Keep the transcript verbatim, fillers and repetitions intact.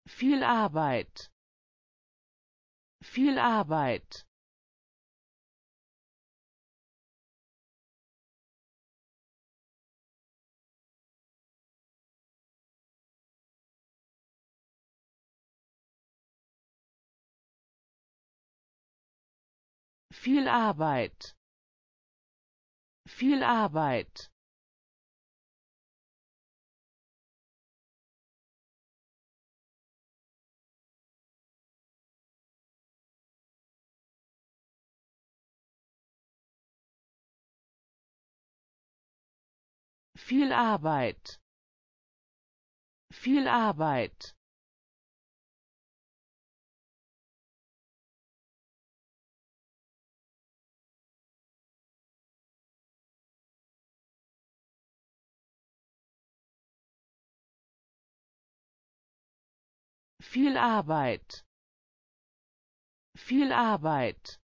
viel Arbeit, viel Arbeit, viel Arbeit, viel Arbeit, viel Arbeit, viel Arbeit, viel Arbeit, viel Arbeit,